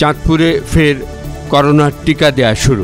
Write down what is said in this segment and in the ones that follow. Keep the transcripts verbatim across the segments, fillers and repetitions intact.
চাঁদপুরে ফের করোনার টিকা দেয়া শুরু।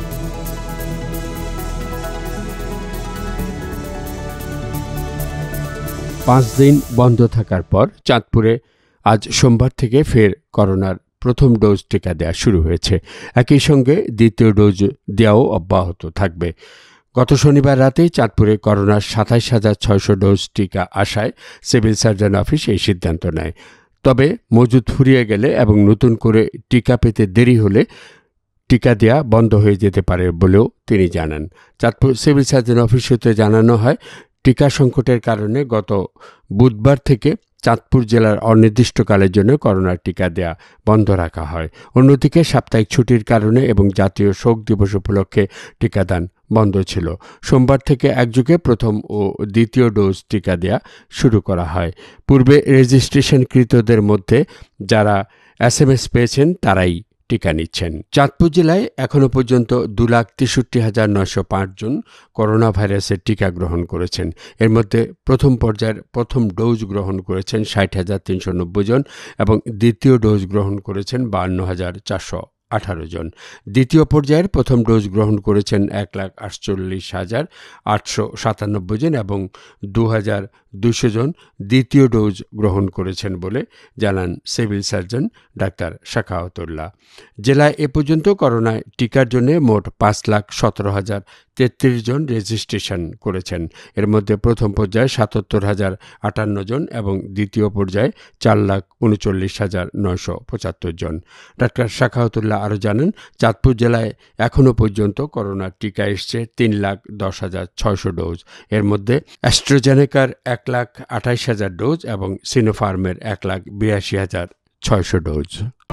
পাঁচ দিন বন্ধ থাকার পর চাঁদপুরে আজ সোমবার থেকে ফের করোনার প্রথম ডোজ টিকা দেয়া শুরু হয়েছে। একই সঙ্গে দ্বিতীয় ডোজ দেওয়াও অব্যাহত থাকবে। গত শনিবার রাতেই চাঁদপুরে করোনার সাতাইশ হাজার ছয়শো ডোজ টিকা আসায় সিভিল সার্জন অফিস এই সিদ্ধান্ত নেয়। তবে মজুদ ফুরিয়ে গেলে এবং নতুন করে টিকা পেতে দেরি হলে টিকা দেয়া বন্ধ হয়ে যেতে পারে বলেও তিনি জানান। চাঁদপুর সিভিল সার্জন অফিস সূত্রে জানানো হয়, টিকা সংকটের কারণে গত বুধবার থেকে চাঁদপুর জেলার অনির্দিষ্টকালের জন্য করোনার টিকা দেয়া বন্ধ রাখা হয়। অন্যদিকে সাপ্তাহিক ছুটির কারণে এবং জাতীয় শোক দিবস উপলক্ষে টিকাদান বন্ধ ছিল। সোমবার থেকে একযোগে প্রথম ও দ্বিতীয় ডোজ টিকা দেয়া শুরু করা হয়। পূর্বে রেজিস্ট্রেশনকৃতদের মধ্যে যারা এস এম এস পেয়েছেন তারাই টিকা নিচ্ছেন। চাঁদপুর জেলায় এখনও পর্যন্ত দু লাখ তেষট্টি হাজার নয়শো পাঁচ জন করোনা ভাইরাসের টিকা গ্রহণ করেছেন। এর মধ্যে প্রথম পর্যায়ের প্রথম ডোজ গ্রহণ করেছেন ষাট হাজার তিনশো নব্বই জন এবং দ্বিতীয় ডোজ গ্রহণ করেছেন বান্ন হাজার চারশো আঠারো জন। দ্বিতীয় পর্যায়ের প্রথম ডোজ গ্রহণ করেছেন এক লাখ আটচল্লিশ হাজার আটশো সাতানব্বই জন এবং দু হাজার দুশো জন দ্বিতীয় ডোজ গ্রহণ করেছেন বলে জানান সিভিল সার্জন ডাক্তার শাখাওয়াতুল্লাহ। জেলায় এ পর্যন্ত করোনায় টিকার জন্য মোট পাঁচ লাখ সতেরো হাজার তেত্রিশ জন রেজিস্ট্রেশন করেছেন। এর মধ্যে প্রথম পর্যায়ে সাতাত্তর হাজার আটান্ন জন এবং দ্বিতীয় পর্যায়ে চার লাখ উনচল্লিশ হাজার নয়শো পঁচাত্তর জন। ডাক্তার শাখাওয়াতুল্লাহ আরও জানান, চাঁদপুর জেলায় এখনও পর্যন্ত করোনার টিকা এসছে তিন লাখ দশ হাজার ছয়শো ডোজ। এর মধ্যে অ্যাস্ট্রাজেনেকার এক লাখ আঠাইশ হাজার ডোজ এবং সিনোফার্মের এক লাখ বিরাশি হাজার ছয়শো ডোজ।